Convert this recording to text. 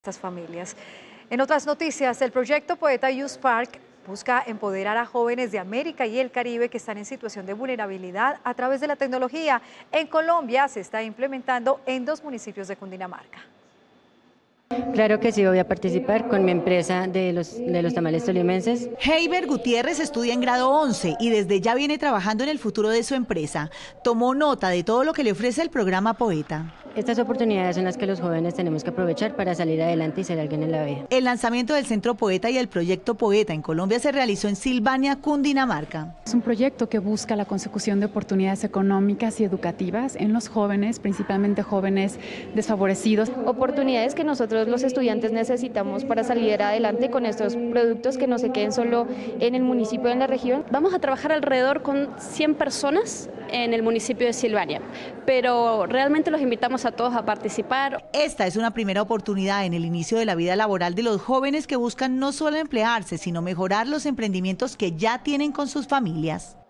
estas familias. En otras noticias, el proyecto Poeta Youth Park busca empoderar a jóvenes de América y el Caribe que están en situación de vulnerabilidad a través de la tecnología. En Colombia se está implementando en 2 municipios de Cundinamarca. Claro que sí, voy a participar con mi empresa de los tamales tolimenses. Heiber Gutiérrez estudia en grado 11 y desde ya viene trabajando en el futuro de su empresa. Tomó nota de todo lo que le ofrece el programa Poeta. Estas oportunidades son las que los jóvenes tenemos que aprovechar para salir adelante y ser alguien en la vida. El lanzamiento del Centro Poeta y el proyecto Poeta en Colombia se realizó en Silvania, Cundinamarca. Es un proyecto que busca la consecución de oportunidades económicas y educativas en los jóvenes, principalmente jóvenes desfavorecidos. Oportunidades que nosotros los estudiantes necesitamos para salir adelante con estos productos que no se queden solo en el municipio o en la región. Vamos a trabajar alrededor con 100 personas en el municipio de Silvania, pero realmente los invitamos a todos a participar. Esta es una primera oportunidad en el inicio de la vida laboral de los jóvenes que buscan no solo emplearse, sino mejorar los emprendimientos que ya tienen con sus familias.